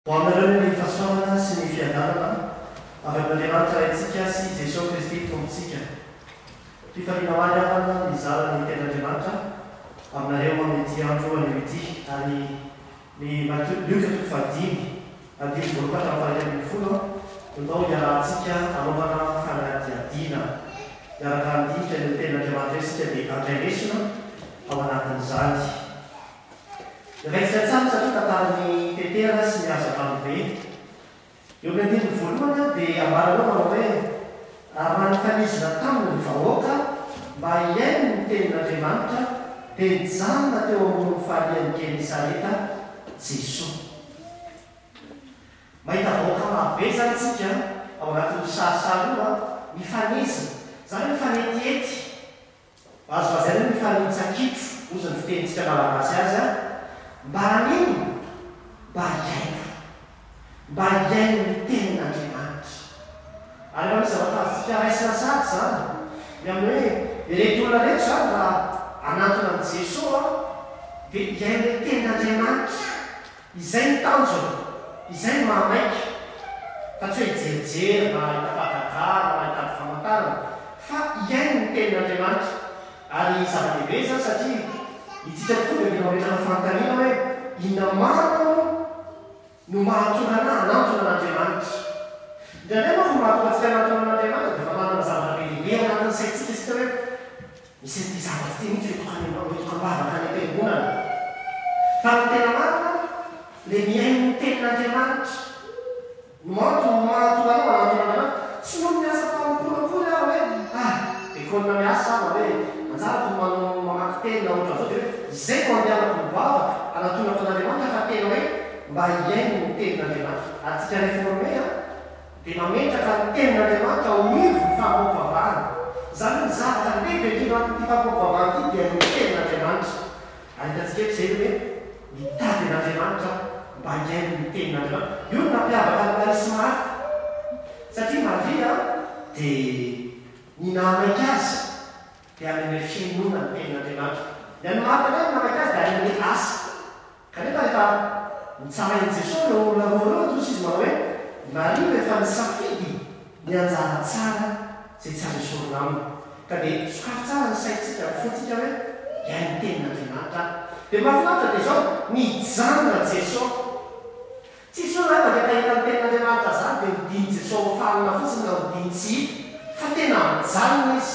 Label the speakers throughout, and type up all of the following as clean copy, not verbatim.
Speaker 1: Hoanareo ny fahasoavana sy ny fiadanana avy amin'Andriamanitra antsika sy Jesosy Kristy tompontsika. Fifaliana ho any avana mizara ny ten'Andriamanitra aminareo amin'ny andro an'ity ary ny Luka 5:5-10 ndao hiarahantsika anaovana fanadihadiana miaraka andika ny ten'Andriamanitra isika dia andray-lesona ao anatin'izany. Raitsika tsara satria tantarany tetera sy ny azakanobe. Eo amin'ny andininy voalohany dia ambaranao manao hoe manifalizina taminy ny vahoaka mba hiaino ny tenin'Andriamanitra dia nijanona teo ambony fahalian'ny Genesareta Jesosy. Mahita vahoaka marobe zany tsika ao anatin'ny sarisary io mifanesina. Zany mifanetiety. Azovazaina mifanitsakitro ozy ny fitenitsika malagasy azy mba hanino, mba hiaino ny tenin'Andriamanitra. Ary efa misy zavatra raisina sady zany. Ny amin'ny hoe ireto olona rehetra zany raha anatona an' Jesosy dia hiaino ny tenin'Andriamanitra. Izay ny tanjony, izay ny mahamaiky. Fa tsy hoe hijerijery na hitafakakara na hitady famantarana, fa hiaino ny tenin'Andriamanitra. Ary zava-dehibe zany satria itsika tokoa dia mametraka fanontaniana hoe inona marina no mahatonga anatona an'Andriamanitra. Indraindray moa fa mahatonga antsika anatona an'Andriamanitra dia fa manana zavatra lehibe anatin'ny saintsika isika hoe misy ny zavatra ty mihitsy tokambavaka any am-piangonana. Fa ny tena marina le miaino ny tenin'Andriamanitra no mahatonga anao anatona an'Andriamanitra. Tsy no miasa mpamokolakoly aho hoe dia konina miasa ama hoe manjara ko mamaky teny na ohatra zao dia hoe izay no andehanako mivavaka anatonako an'Andriamanitra fa tena hoe mba hiaino ny tenin'Andriamanitra. Ary tsika réformé dia mametraka ny tenin'Andriamanitra ao ivo ny fampampiavahana. Zany ny zavatra lehibe indrindra anatin'ity fampampiavahana ity dia ny tenin'Andriamanitra. Ary hitantsika eto izay hoe mitady an'Andriamanitra mba hiaino ny tenin'Andriamanitra. Io no nampiavaka ny Maria sy Marta. Satria Maria dia ny namaiky azy dia amin'ny fiainona ny tenin'Andriamanitra. Ny an'ny Marta ndray ny namaiky azy dia amin'ny asa. Kanefa rehefa nitsarain'i Jesosy no olona roa tosa izy manao hoe Maria efa nisafidy ny anjara tsara izay tsy azo esorina aminy. Ka dia sokafy tsara ny saintsika fontsika hoe hiaino ny tenin'Andriamanitra. Dia mahafinaritra dia izao nijanona Jesosy. Tsisy olona hoe mandrakahita ny tenin'Andriamanitra zany dia midiny Jesosy falina fotsiny na midiny tsy hita. Fa tena mijanona izy.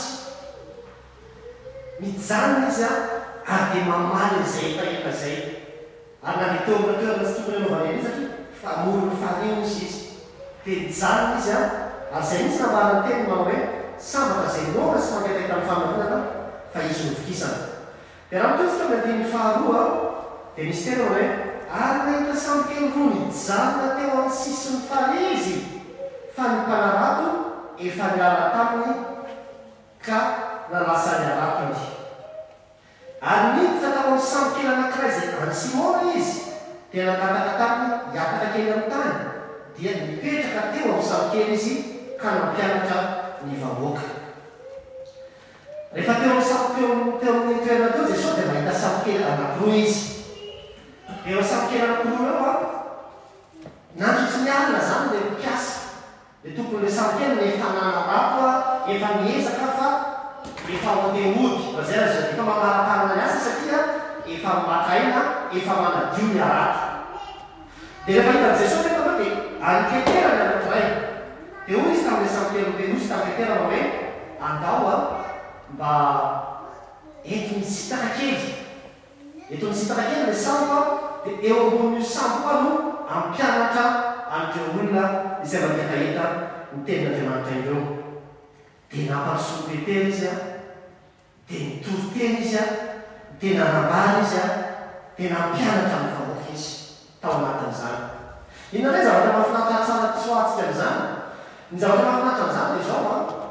Speaker 1: Mijanona izy ary dia mamaly izay etaeta izay. Ary na dia teo amin'ny toerana tsy tokony hanaovana izy satria fa morony farino izy. Dia mijanona izy ary izay mihitsy nambarany teny manao hoe sambatra izay nona sy mangetahita amin'ny famarinana fa izy novokisana. Dia raha mitotsika amin'ny andininy faharoa dia misy tena hoe ary nahita samby kely roa mijanona teo amin'ny sisiny farizy fa ny mpanarato efa niala taminy ka nalasa niaratony. Ary niditra tao amin'ny samby kely anankiray izay any Simona izy dia nangataka taminy hiataka kely amin'ny tany dia nipetraka teo amin'ny samby kely izy ka nampianatra ny vahoaka. Rehefa teo amin'ny toerana teo Jesosy dia mahita samby kely anankiroa izy. Eo amin'ny samby kely anankiroa eo nandritry ny alina zany dia mpiasa. Dia tompon'ilay samby kely ny efa nanarato efa miezaka fa efa mandehody mazay azy efa mamaraparana ny asa satria efa makaina efa manadio ny arato. Dia rehefa hitan'i Jesosy rehefa dia anyketera ny anankiray. Dia hoy izy tamin'ilay samby kely mbenosy tamin'ny ketera hoe andao mba eto misitaka kely. Eto misitaka kely ilay sambo dia eo ambonin'io sambo no ampianatra an'ireo olona izay mandrakahita ny tenin'Andriamanitra ireo. Dia namparisoa Petera izy dia nitory tena izy dia nanambara izy dia nampianatra ny vahoaka izy tao anatin'izany. Inona indray zavatra mahafinaritra tsara soatsika amin'izany? Ny zavatra mahafinaritra amin'izany dia izao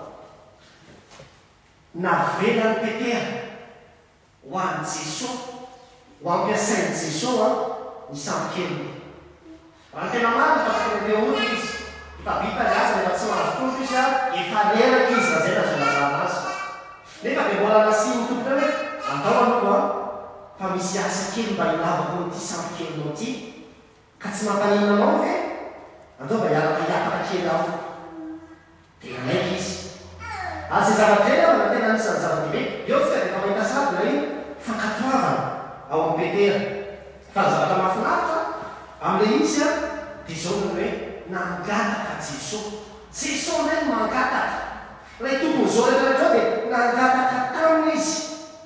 Speaker 1: navelany Petera ho an'i Jesosy ho ampiasain'i Jesosy ny samby kely. Raha tena marina fa tena be ohatra izy efa vita ny asa rehefa tsy mahazo tompo izy efa leraka izy na zay nazo lazana azy. Nefa dia mbola nasiny tompony hoe andao anao fa misy asa kely mba hilavako n'ity samby kelinao ity ka tsy mampanina anao ve andaova iapaka kely aho dia maiky izy azy zavatra eny aho na tena anisan'ny zava-dehibe eo tsika dia efa mahita sady ilay fankatoavana ao amin'ny petera fa ny zavatra mahafinaritra amin'ilay izy a dia zao no hoe nangataka Jesosy ndray no mangataka ilay tompony zao rehetrarehetra dia nangataka taminy izy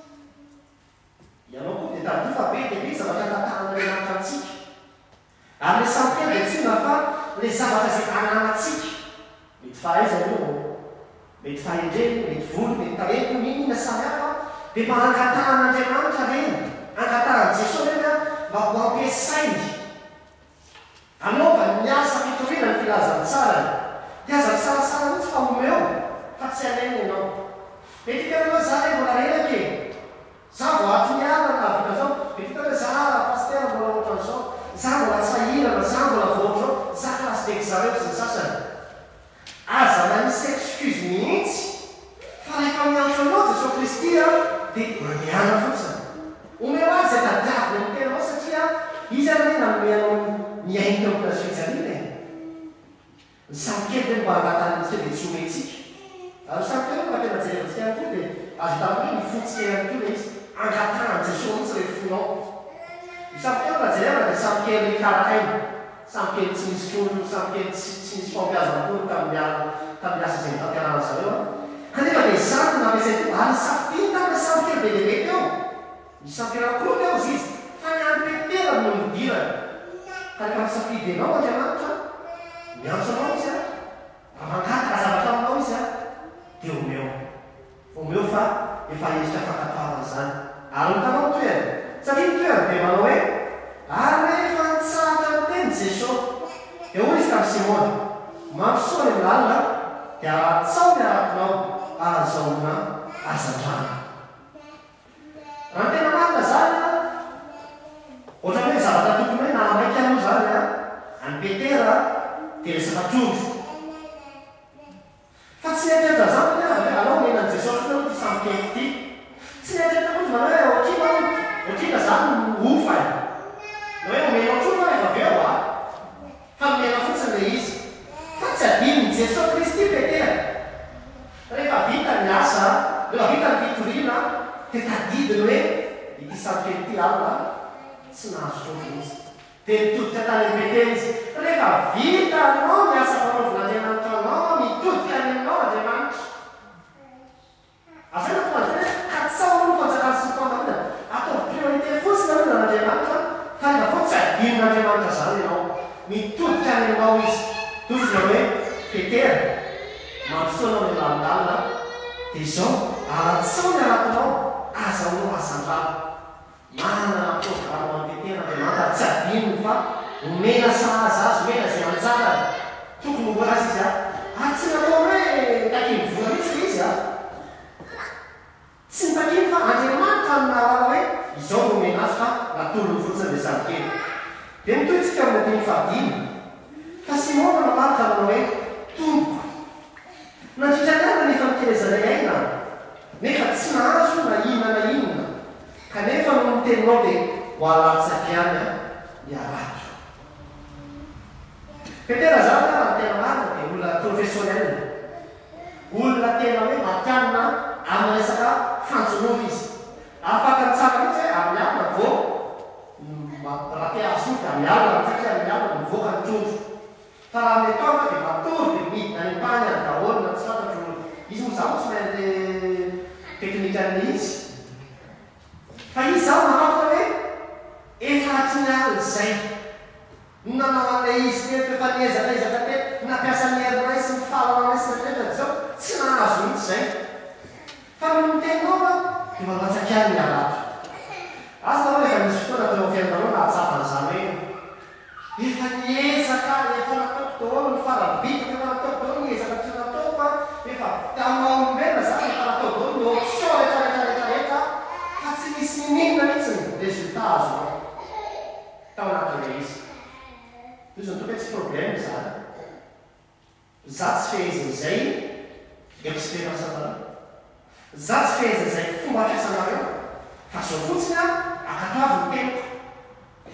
Speaker 1: ianao koa dia tadio fa be dia be zavatra nantanana ilay lanitra antsika ary ilay samy kely dia tsina fa ilay zavatra izay ananantsika mety fahaizana io mety fahendreny mety volo mety talento minina samy hafa dia mba angatan'Andriamanitra reny angatan'i Jesosy reny a mba ho ampiasainy anaova miasa fitoriana ny filazantsarany dia aza misarasara mihitsy fa omeo fa tsy alainy ianao mety hitanao za hoe mbola relaka za vao aty miala na vita zao mety hitanao za pastera mbola ohatran'izao za mbola tsy fahirana za mbola voatrao za klasy d'examen sy ny sasany aza manisy excuse mihitsy fa rehefa miantso anao Jesosy Kristy a dia maniana fotsiny omeo azy zay tadiavina ny tena ao satria izy ary hoe nanome anao miainy tampona azy fijaliana ny samy kely teny mba angatanitsika dia tsy ometsika ary samy kely fa tena jerevantsika ihany koa dia azo tamy hoe mifotsika ihany koa dia izy angatana Jesosy mihitsy rehefa fonao samy kely mba jerevana dia samy kely karakaina samy kely tsy misy kono samy kely tsy misy fampiazana kono tamin'ny asa izay mitampianana zareo kanefa dia zany nampiasay teo ary safiny tamina samy kely be lehibe teo misy samy kely anakoro teo izy izy fa ny ampetera no midirana ka rehefa misafidy anao Andriamanitra miantso anao izy a raha mangataka zavatra aminao izy a dia omeo fa efa endrika fankatoavana zany ary mitanao toerana satria ny toerana dia manao hoe ary rehefa nitsahatra ny teny Jesosy dia hoy izy tamin'ny Simona mampisaony amin'ny lalina dia aratsao ny arakinao ahazahoana hazandrano raha ny tena marina zany a ohatra hoe zavatra tokony hoe namaiky anao zany a any Petera dia resaka trondro fa tsy niatratra zany hoe anao menan'i Jesosy feo ty samy kely ty tsy niatratra koa manao hoe otrina zany ofa na hoe omenao trondro rehefa aveo a fa nomena fotsiny le izy fa tsy adininy Jesosy Kristy Petera rehefa vita ny asa rehefa vita ny fitoriana dia tadidiny hoe ity samy kely ty alina tsy nahazo trondro izy dia mitodika tany amin'ny Petera izy rehefa vita anao ny asa fanaovan'Andriamanitra anao mitodika any aminao Andriamanitra azay na tonga hoe katsao no fanjakany sy nyfanamina atao priorité fotsiny amin'na n'Andriamanitra fa rehefa fo tsy adinon'Andriamanitra zany ianao mitodika any aminao izy tozina hoe Petera mampisoanao ny lalindalina dia izao aratsao ny arakinao azahoanao hazandrano manana programme amin'ny Petera Andriamanitra tsy adinony fa omena sahaza azy omena zay manjarany tokony ho azy izy a tsy natao hoe takiny vola mihitsy le izy a tsy nitakiny fa Andriamanitra amin'nalala hoe izao no omena azy fa natolony fotsiny le samy kely dia mitoytsika amin'ny teny fahadimy fa Simona namarika manao hoe tompoko nandritranyana nefa mitelezanay aina nefa tsy nahazo na inona kanefa no miteninao dia ho alatsaky any ny arato Petera zany raha tena marina dia olona professionnel olona tena hoe matianina amin'ny resaka fanjonoana izy afaka nitsara mihitsy hoe amin'ny alina vao raha te azo dia amin'ny alina satria amin'ny alina mivoaka ny trondro fa raha amin'ny tonga dia matory dia midina ny tany any daholina tsy fantatro izy moa zany tsy mainty teknikan'le izy fa izy zao mahafantatra hoe efa atyny alina izay nanao an'ilay izy teto efa niezakaezaka teto nampiasa ny herinay sy ny fahalananay sy natretra zao tsy nahazo mihitsy zay fa no mitenao a dia malatsaky any ny arato azy nanao efa misy fotoana teo amin'ny fiainanao nahatsapany zany hoe efa niezaka efa nataoko daholo ny farabitaka efa nataoko daholo niezaka tsy nataoko a efa tamaombelona zany efa natao daholo ny option rehetrarehetrarehetra fa tsy misy ninina mihitsy ny résultat azo tao anatin'ilay izy izy ny toka tsy problème zany za tsy fehezin'izay expérience anareo za tsy fehezin'izay fomba fiasanareo fa zao fotsiny a akatoavy ny teniko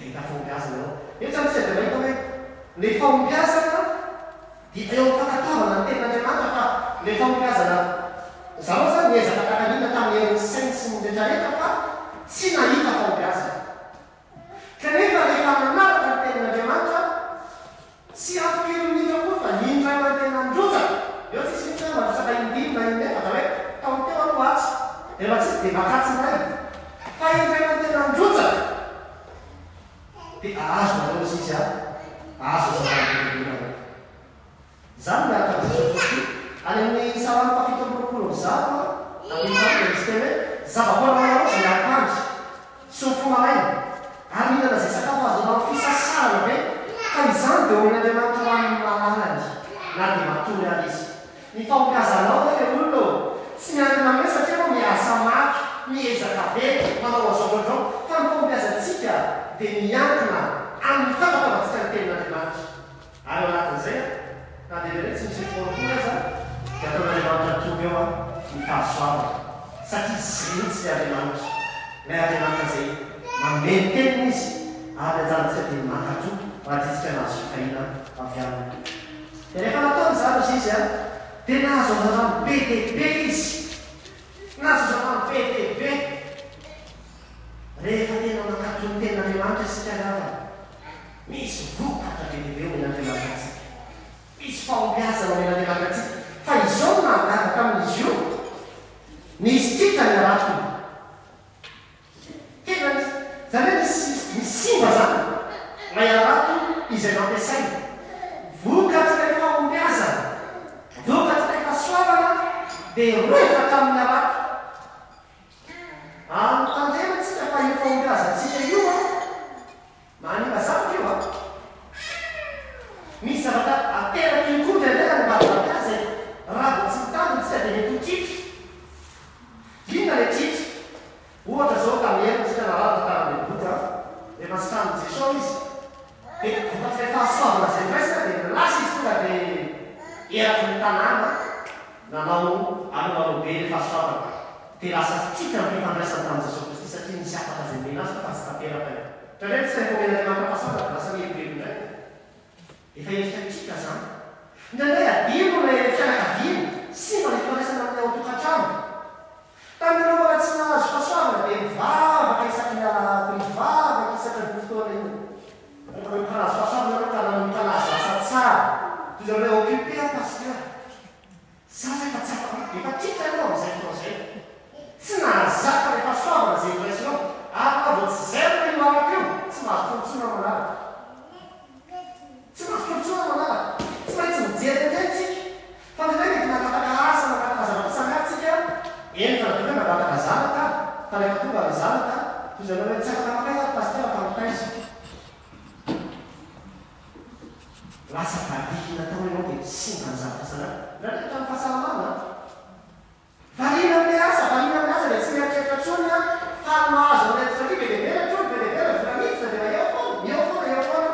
Speaker 1: hita fompiazana ao etsamisy de mahita hoe le fompiazana dia eo fankatavana ny ten'andriamanitra fa le fompiazana zaho zany miezaka kakalina tamin'ny sainy sy ny rehetrarehetra fa tsy nahita fompiazana kanefa rehefa manaraka ny ten'andriamanitra tsy ampiromitra koa fa indrana tena androtsaka eo tsisy mihitsy hoe mandrotsaka indimy na innefa da hoe taony teo anoatsy efa tsisy dia makatsy nay fa indrana tena androtsaka dia azo nareo izy a azo zaoina zany miaraka jesosy any amin'ny salamy fafito amby 20 zato amin'ny faisy teny hoe zava-boana zay miarapandry sy ny fomaraina ary mihinana zay sakafo azo nao fisasarana be fa izany dia omin'andriamanitra hoan'ny malalany na dia matory ary izy ny fampikazanao hoe olona tsy mianana me satria anao miasa mafy miezaka be manao azoaodrao fa ny fampiazantsika dia miankina amin'ny fampatavantsika ny tenin'andriamanitra ary eo anatin'izay na dia lere tsy misy foakoa za dia ataon'andriamanitra tonga eo a ny fahasoavana satria zitsy le andriamanitra lay andriamanitra zay mameny tenina izy ary ajantsika dia makato rahatitsika nazo fikaina avy aminy dia rehefa nataony zany izy izy a dia nahazo azarano be dehibe izy nahazo azarano be dehibe rehefa tena makato ny ten'andriamanitra isika lava misy vokatra be dehibe omen'andriamanitra atsika misy fahombiazana omen'andriamanitra atsika fa izao nandavaka amin'izy io nisy tika ny aratony tena zany hoe misimba zany lay arato izay nampiasaina vokatra lay fahombiazana vokatra lay fahasoavana dia roefatra amin'ny arato tandrematsika fa io fahombiazantsika io a manimba zavatra io a misy zavatra ateraky io koa ndraindray ny mbadampiaza raha vo tsy mitandritsika dia mety ho titry inona le titry ohatra zao tameritsika narata tamin'ny boka efa tsy tamin'ny jesosy izy dia vokatra lay fahasoavana zay raisika dia lasa izy tonga dia eraky ny tanàna nanao aloalobe le fahasoavana dia lasa tika ny fifandraisany tamin'ny jesosy kristy satria nisy afaka zay mena azy fa tsy tateraka io trandray tsy tafomen'andriamanitra fahasoavana lasa mihebolebondray efa endrika tika zany indraindray adino le fianakaviany sy mba le fifandraisana amin'ny ao tokantrano tamin'ireo mbola tsy nahazo fahasoavana dia mivavaka isaky miarako mivavaka isaky ny fotoana io kanazo fahasoavana reo ka nanomikanazo asa tsara toy zao hoe occupé a pasteur zaza efa tsy afaka efa tika anao am'izay fotoana zay tsy nahazaka le fahasoavana zay impression ary vo tsy zay no io araka io tsy mahazo tolotsona manaraka tsy mahazo tolotsona manaraka tsy maintsy mijery indray tsika fa ndraindray mety nakataka asa nakataka zavatra samihatsika eny fa natao hoe mangataka zanaka fa rehefa tonga ny zanaka toy zany hoe tsy afaka makaiza pasteur famitaizy lasa vadikina tao ianao dia simba ny zavatra sanaka ndraindray tamin'ny fahasalamana varina amin'ny asa varina amin'ny asa dia tsy mieritreritra tsony a fa mahazo amin'ny satria be debera tsony be debera volamiditra dia eo foana eo foana eo foana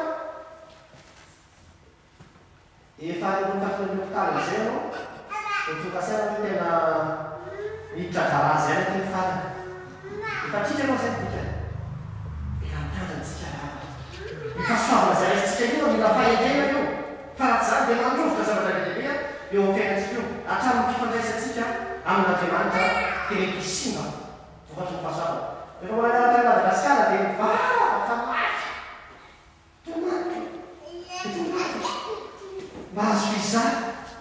Speaker 1: efa nokatony hopitaly zay anao dia tokasaina no tena miditra garazy any ty farany efa tritra anao zay tika dia mitandrantsika ny fahasoavana zay raisitsika io mila fahendrena io fa raha tsy zany dia mandrovoka zavatra lehibe eo amin'ny fiainatsika io hatramin'ny fifandraisantsika amin'andriamanitra dia mety hisimba vokatra ny fahasoavana rehefa mananaratra Madagasikara dia mivavaka mafy tomaty tomaty mba azo fizany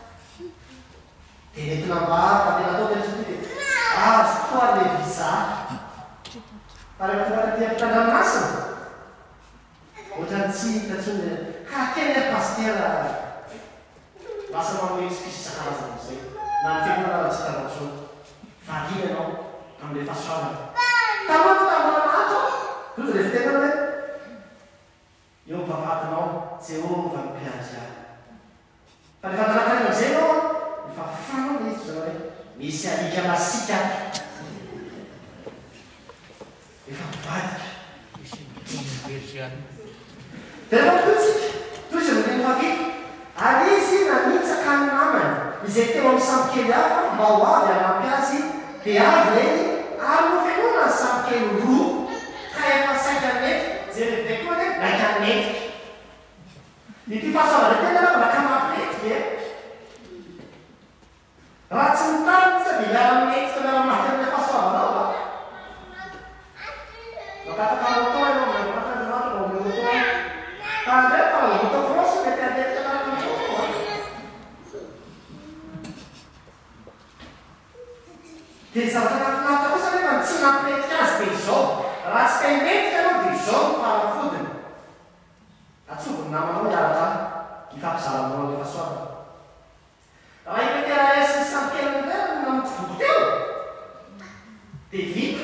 Speaker 1: dia mety nambaka dia natao tena satria dia azo toa le visa fa rehefa tonga tia fitandranomasina ohatrany tsy hitatsony kakeny pasteur lasa manome izy sakarazana am'izay na ny fiangonana tsy tavatsony varina ianao amin'le fahasoavana tamoako tamin'anatro toza le fitenana hoe eo mivavakinao Jehova mpiandry ahy fa rehefa nanakarina am'izay anao efa fanao le izy zany hoe misy alika masika efa mivadika dia rehefa mitotsika toy izy amin'ireny fafito ary izy nanitsaka ny namany izay teo amin'ny sambokely hafa mba ho avy hanampy azy dia avy reny ary no fianona ny sambokely roa ka efa saika mety zay lehibe koa naika mety ity fahasoavana tena raha naka mampety e raha tsy mitanitsy dia miara mety ka miara maty amin'ilay fahasoavanao a makataka moto ianao makataka moto tandray fa moto frosy mety atetika karaka mifoto a dia zavatra nafinaritra kosa nefa tsy nampiretika azy dia izao raha tsy ka himetika ianao dia izao no fahalafodiny atsovony namanao miaraka mifampizaranao ilay fahasoavana raha ipetera esy sampikelana tena namoty voko teo dia vita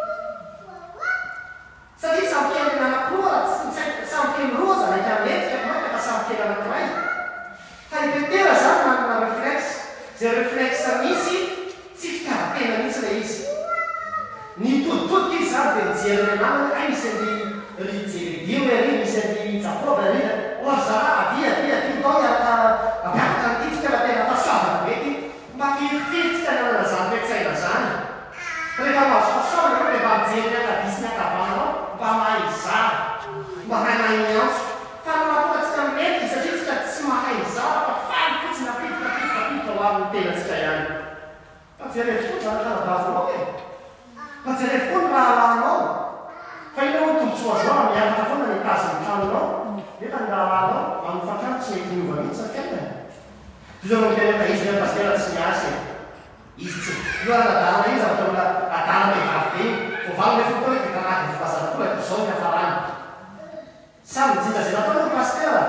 Speaker 1: satria sampikelana anakoroa sampikelana roa za naika metika maka fa sampikelana anankiray fa ipetera zany manana réflexe zay réflexe misy tsy fikaratena mihitsy ilay izy nitoditodika izy zany dia nijeriny namana ay misy ry jeredio ery misy ry jakoba ry ory zara avia tao iaraka apiakatra nytitsika raha tena fahasoavana mety mba firifiritsika nanana zany metsaiva zany rehefa mahazo fahasoavana ianao dia mba mijery akadisy ny akavananao mba mahay zara mba hainainy antso fa namatongatsika mety satria tsika tsy mahay zara fa faly fotsiny apitipapitipapita ho amin'ny tenatsika ihany fa jerevy koa zany kanadafonao e fa jerevy koa ny raha lahanao fa inao tombosoazao miaraka foana ny tazy ny tranonao nefa ny rahalanao manofatrano tsy mety miova mihitsy safiaina tozao mitena izy nepasitena tsy miasy izy tsy io anadana izy avataola adana mehivavy be vo valo le fotoa hoe fitanaty fipazana koa zao ny afarany samy mijinja zay natao ny pastera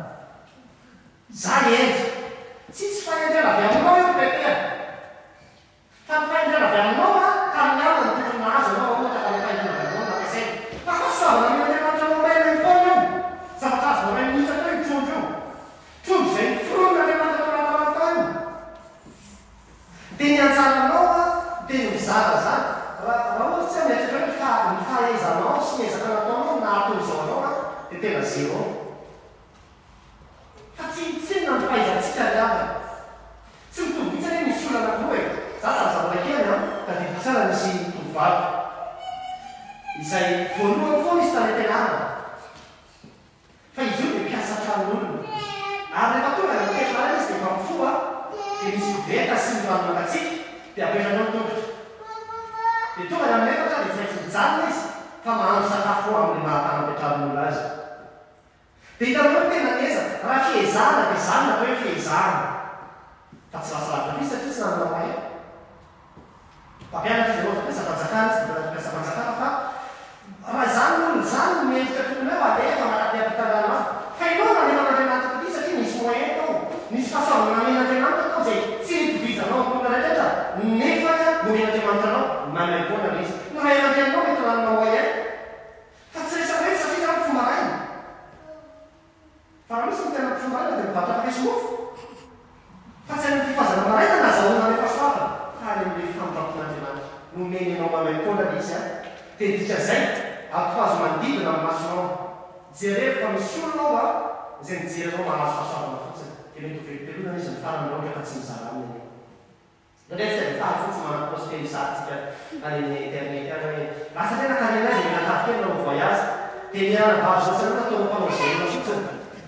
Speaker 1: zay endry tsy fahendrena avy aminao io petera fa ny fahendrena avy aminao a ka amin'ny alina ny tokony nahazo anao ohatra ka le fahendrena avy aminao nampiasaina fa fahasoavana amin'andriamanitra nao maina foana io zavatra azonao ray mihitsy atao io trondro io trondro zay firon'andriamanitra nao anatanatao io dia ny anjaranao a dia mizara zany raha ohatsy tsy ametratra hoe ny fahaizanao sy ny ezaka nataonao na atao izao anao a dia tena zero fa tsy na ny fahaizantsika ry avy tsy mitovy mihitsy anie misy olona anakoroa e za tany zavarakely a da diditsana misy tovavy izay voalohany foana izy tany tenana fa izy io dia mpiasa tranon'olona ary rehefa tonga da miketrana izy dia efa mifoa dia misy veta sy mivanomangatsiky dia apetrana ny tongotra dia tonga da amin'efatra dia tsy maintsy mijanona izy fa mahandro sakafo amin'le mahatana ampetrarin'olona azy dia hitanao tena ngeza raha fiezahana dia zany natao hoe fiezahana fa tsy lasalavitra misy satria tsy nanana mahay mpampianatra izy anao zapanjakana tsy mpiasa panjakana fa raha zany olony zany miendrika tokony eo alefa manateampitanana azy fa ianao nanenan'andriamanitra toty satria nisy moyen tao nisy fahasoavana namen'andriamanitra tao zay tsy nitovizanao amina rehetra nefa nomen'andriamanitra anao manaimpoana izy no rahen'andriamanao mety nananao moyen fa tsy resaka hoe satria zany fomaraina fa raha misy ny tena fomaraina dia mivatra fesomofo fa tsy amin'ny fifazana maraina nazahoana le fahasoavana fa any amin'le fambaton'andriamanitra nomeny anao manaimpoana izy a dia dika zay ampazo manodidina amin'ny masonao jerevy fa misy olonao a zay mijery anao mahazo fahasoavana fotsiny dia mety ho velopelonana izy mifaranao rehefa tsy mizara aminy ndratsika dia faly fotsy manaposite mizatsika any amin'ny internet any hoe lasa tena karena izy minatafy kely nanao voyage dia mianabavy zao sanao tataonao mpanao fotsiny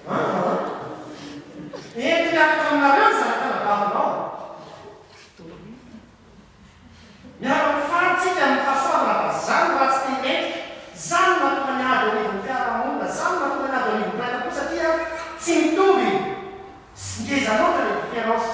Speaker 1: ety miaraka aminareo ny zanakanabavinao miaraka mifarantsika amin'ny fahasoavana fa zany raha tsy temetika zany mahatonga ny ady anivon'ny fiarahamonina zany mahatonga ny ady anivon'ny raika koa satria tsy mitovy ngezanao ka le différence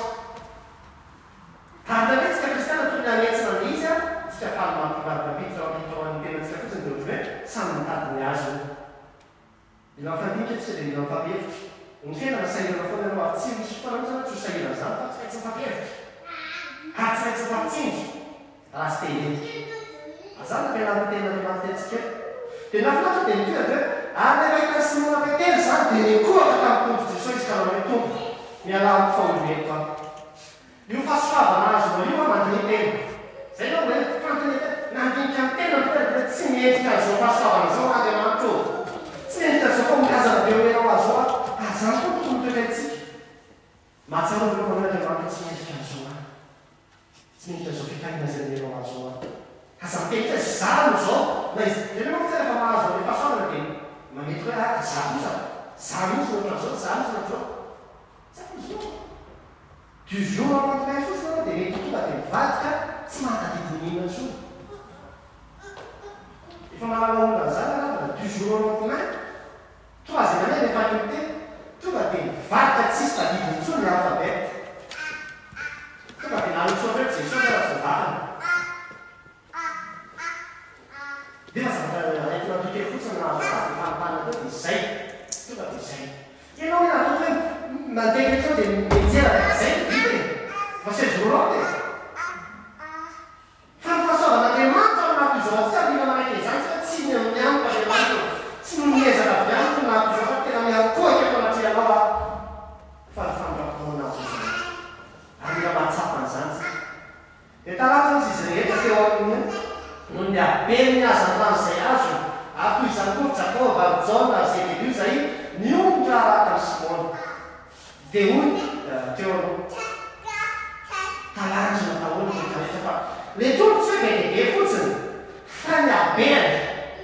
Speaker 1: ary naretsika kristiana toy ny anetsina ny izy a tsika faly mampibaribabitra ampitoan'ny tenatsika fotsiny dia ohatra hoe samy mitadiny azo mila mifandinitra tsika dia mila mifampihevitra ny fiainana sahirana foana ianao ary tsy misy fotoana mihitsy tsy ho sahirana zany fa tsy maintsy mifampihevitra ary tsy maintsy mifampitsinjo raha sy tehetika azany nampianariny ten'andriamanitra dia nafinatra dia nitoa dia ary rehefa hita Simona Petera zany dia nikoaka tamin'ny tombo Jesosy izy ka nanao hoe tombo miala amin'ny faolomeko a io fahasoavana azonao io a mandiny tena zay nao hoe fantiny nandinika ny tena dia tsy miendrika zao fahasoavana zao andriamanitra ô tsy miendrika zao fa mikazana be hoe enao azao a azany koa tokony toekantsika mahatsara ny lokon'andriamanitra tsy miendrika zao a tsy miendrika zao fitaina zay enao azao a aza miteny zany zao na izy dia rehefa fitsara fa mahazo le fahasoavana dia mamety hoe zaozaozaozy ohatran'izao zaozy ohatran'izao du jour amantinay fotsiny dia mety tonga dia mivadika tsy mahatadidin'inona intsony efa malala olona zany anatana du jour amantinay troisième année de faculté tonga dia mivadika tsisy tadidiny intsony ny alphabet tonga dia nalosoatra hoe jesosy raha zavatana dia fa zavatra araiky natokely fotsiny nahazo azy dia fanompana teo dia izay tonga dia izay ianao hoe natoko hoe mandeha etrao dia mijery izay vita e fa seize jours dia fa ny fahasoavan'Andriamanitra ao anaty izao tsy amina manaiky izany fa tsy ny amin'ny amiko Andriamanitra tsy nomezaka avy amiko naty izao fa tena miankohaka eto anaty anao fa ny fandraponao izany ary mila mahatsapa an'izany dia taratsy izy izy rehetra teo amin'ny no ny abeny azantany izay azo ato izany koa Jakoba Jaona Zebedeo zay niongotra araka ny Simona dia hoy teo talanjona tahoana nytarehetra fa le tongotsy hoe bebe fotsiny fa ny abeny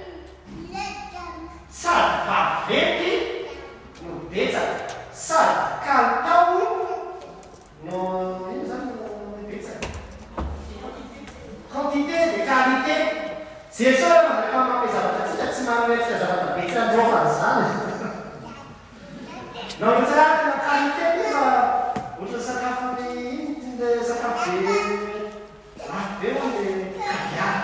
Speaker 1: sady vavety no betsaka sady kalitao no ino zany no betsaka quantité de qualité Jesosy rehefa mampizavatra tsy manetsika zavatra betsaka androfany zany na ohatsy tena qualité fa ohatra sakafony sakafo be lafo be ho le caviar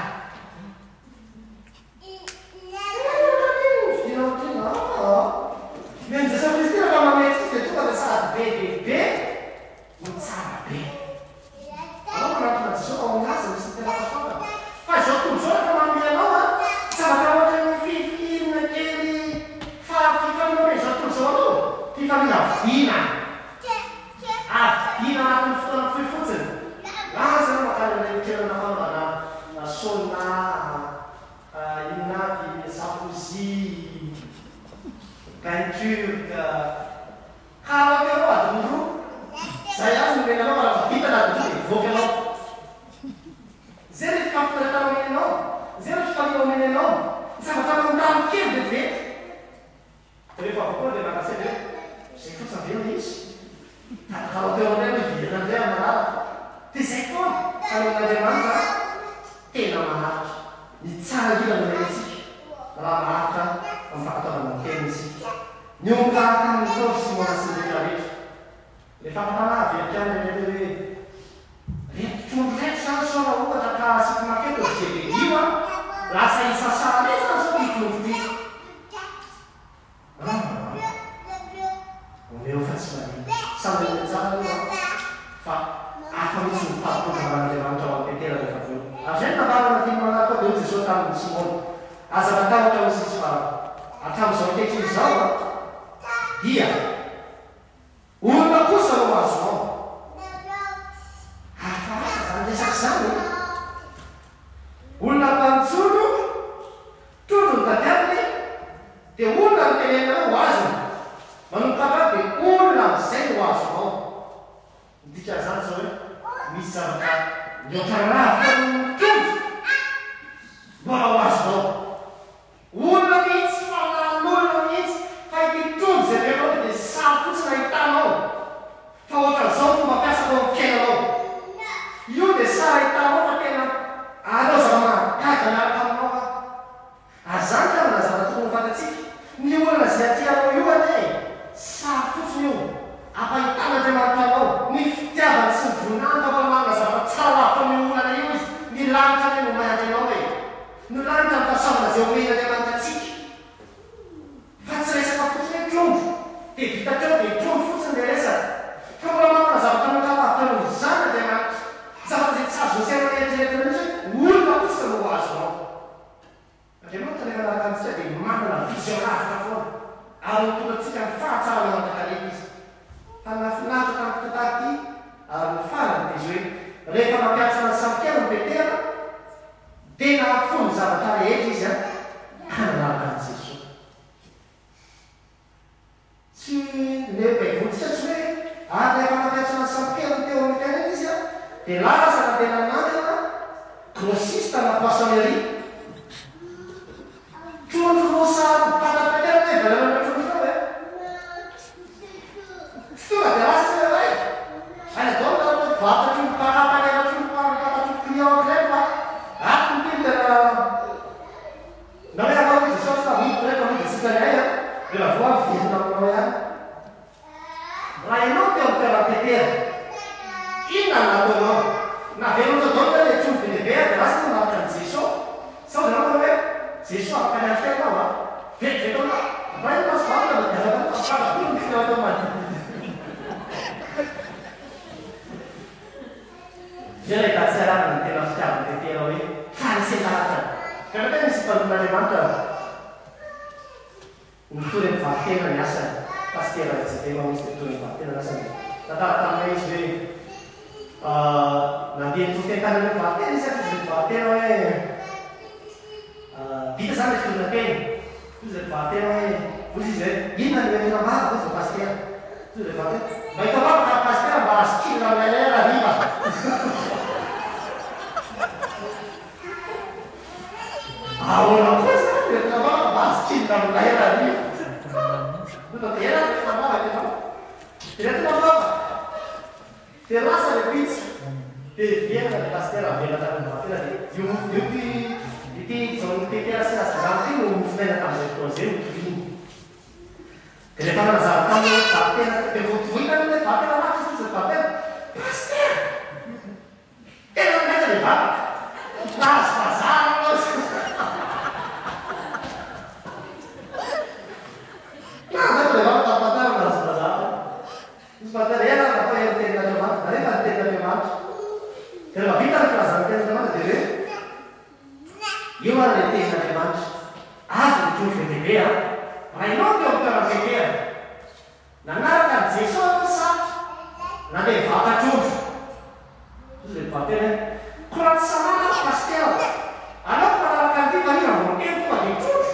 Speaker 1: men Jesosy Kristy rehefa mametsika dia tonga dia sady bebe no tsara be anao manatona Jesosy ao aminazy misy tena pasoaka fa izao tontolo izao rehefa manome anao a zavatra ohatra ny fifilina kely fifamina hoe izao tontolo izao anao fifamina vina avina anatin'ny fotoana fohy fotsiny laza no makalana toerana fanaovana sauna inonavy jacuzzi peinture karaoke anao adiny roa zay azy nomena anao raha vita na adiny roa dia voky anao zay le fifampitanatana omeny anao zay le fifamina omeny anao zavatra mandamo kely dia vety dia rehefa avokoa dia makasely hoe zay fotsiny avena izy karaoke amay mividina an'izay amin'ny manaraka dia zay foana anoan'Andriamanitra tena manaritra ny tsara indrindra nomeny antsika raha maritra amin'ny fankataovana ny tena isika ny ongaraka tamin'ny tao Simona sy ny rehetrarehetra le fampatana avy aty aminy hoe reto reto zany sao raha ohatra ka asika maketo Zebedeo a lasa isasara le zany sao itondro ty omeo fa tsy manino samy tsara io fa afa misy mifampitondran'Andriamanitra ao am-petera rehefa volo ary zay navalana tiny manaraka dia Jesosy tamin'ny Simona aza matahotra misy fa hatramin'izao ankehitriny izao a dia olona kosa no azonao hafarasa zany resaky zany olona mpamitsolo tondro ny tadiaviny dia olona ny tenenana ho azony manompoka dia olona amin'izay no azonao midika zany zao hoe misy zavatra mihoatra raha fa tondro mbola ho azonao olona mihitsy fanan'olona mihitsy fa hititondro zay rehefa dia samy fotsiny ahitanao fa ohatran'izao fomba mampiasanao amin'ny fiainanao io dia sara hitanao fa tena anao zava-mahagaga miaraka aminao azany karazana zavatra tokony fantatsika ny olona zay atianao io ane sara fotsiny io ampahitan'Andriamanitra anao ny fitiavany sy ny voninahiny fa manana zavatra tsara lavitra amin'ny olana io izy ny lanitra ny nomay andrianao hoe ny lanitra ny fahasamana zay omen'Andriamanitra atsika fa tsy resaka fotsiny hoe trondro dia vita teo dia trondro fotsiny dia resaka fa mbola manana zavatra makalavitra no zany Andriamanitra zavatra zay tsy azo saina eritreretina mihitsy hoe olona kosa no azonao Andriamanitra rehefa naraka antsika dia manana vision lavitra foana ary tonga antsika ny fahatsarana mandakalena izy fa nafinaritra tamin'ny tataty ary ny farany dia izy hoe rehefa mampiatsana ny samikely ny petera dia nahafony zavatra rehetra izy a hananaraka an'i Jesosy tsy le baibolintsika tsy hoe ary rehefa mampiatsana ny samikely ny teo amin'ny tena izy a dia lasana dia nanatana grossiste na poissonnerie trondro rosa fantapetera tonga dia lasa ray aina dao vatatra ny parapanelatra ny parapatatry client ilay fa ato ny tena na hoe anao izy sao fa mito rehefa mito tsika ilay a rehefa voa vidina aminao ihany raha ianao teo amin'ny toeram-petera inona no nataonao na velona dao le tsony be lehibe dia lasa no navitra ny jesao sao dia nanao hoe jesao afaka niatrika ianao a vetivety ao raha ino masovavana dia afaka ny client atao manodidina zay ilay datsiarana ny tena fitiavana tetera hoe farisetaratra kana tena misy mpanon'Andriamanitra mitory ny varitena ny asany pastera jevema misy mitory ny varitena ny asany tantara taminay izy hoe nandeha nitokentany hoe varitena izy izy ny varitena hoe vita zany fitorina teny izy ny varitena hoe ozy izy hoe inona ny hoenina maro izy pastera izy ny varitena mba hitamavaka pastera mba asikina amin'ailera riva ahoana koa zany rehetra mava mba asikina amin'ailera riva nototera rehetra mava ianao rehetra mava dia lasa le pitsy dia verina le pastera verina tamin'ny varitena dia ity jaony tetera sy nasazany ty no mifinaina tamin'izay fotoana zay mitoviny dia rehefa nanazava tamin'ny varitena dia voatovohina le varitena lafy izy ny varitena pastera tena maita le vataka nahazo fazara ozy nahazo le vataka tampatara nahazo fazara izy vatara ena natao eny tenin'Andriamanitra rehefa ny tenin'Andriamanitra dia rehefa vita ny filazan'ny tenin'Andriamanitra dia hoe io ary le tenin'Andriamanitra azo ny trondro be lehibe a raha ianao teo amin'ny toeram-petera nanaraka ny jesao sa nandeha vata-trondro izy le vatena koraha tsy sanana pastera anao manaraka an'ity vanina voakely tonga dia trondro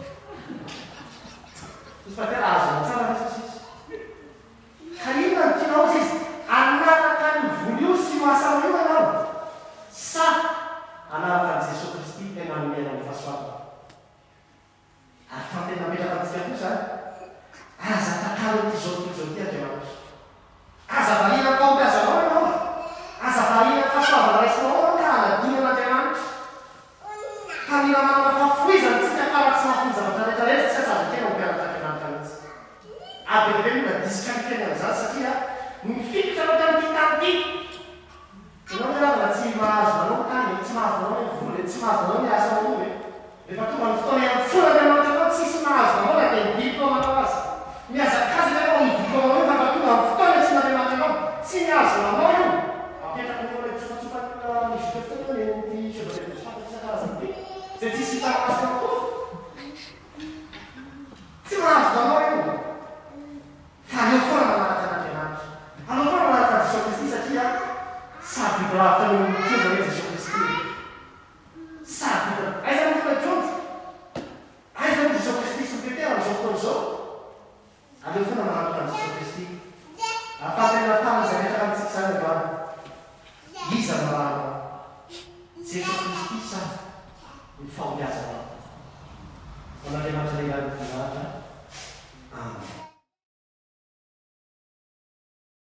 Speaker 1: izy vatena azo matsara misy ka inona ny tianao izy izy anaraka ny volio sy mahasanao io anao sa anaraka ny Jesao Kristy tena nomena amin'ny fahasoavana ary fa tena metraka amintsika koa zany aza takalo ty zao ty Andriamanitra aza variana fahombiazanao ianao aza variana fahasoavana raisinao ka anadina an'Andriamanitra fa mila manana fahafoizana tsika fara tsy mahafoy zavatra rehetrarehetra tsy aza tena miaraka Andriamanitra mihitsy aby lehibe mila disqualifiena amin'izany satria mifikitra anao tamin'ity tany ity ianao hoe ravana tsy mahazo nanao tany tsy mahazo nanao ny vola tsy mahazo nanao ny asa nanao hoe rehefa tonga ny fotoana iantsoana Andriamanitra anao tsisy mahazo nanao na dia ny diplôma anao azy miazakazy ianao ny diplôma io fa tonga ny fotoana tsy n'Andriamanitra anao tsy mihazo nanao io apetraka anao le tsofatsofatana misy fotoana eny ty sefakarazany ty zay tsisy hitaramasy anao koa tsy mahazo nanao io fa aleo foana manaraka an'Andriamanitra aleo foana manaraka ny Jesao Kristy satria sady bibilavitra ny trondro hoe Jesao Kristy sady aiza ny tena trondro aiza ny Jesao Kristy sy mipetera amin'izao fotoana izao aleo foana manaraka ny Jesao Kristy afatena tany izay metraka amintsika zany androany iza marano Jesao Kristy sa ny fahombiazana